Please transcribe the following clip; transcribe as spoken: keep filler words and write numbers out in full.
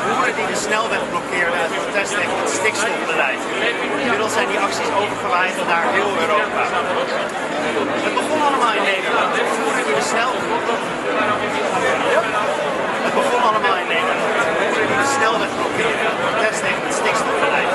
boeren die de snelweg blokkeerden uit protest tegen het stikstofbeleid. Inmiddels zijn die acties overgewaaid naar heel Europa. Het begon allemaal in Nederland. Boeren die de snelweg... Het begon allemaal in Nederland. Boeren die de snelweg blokkeerden uit protest tegen het stikstofbeleid.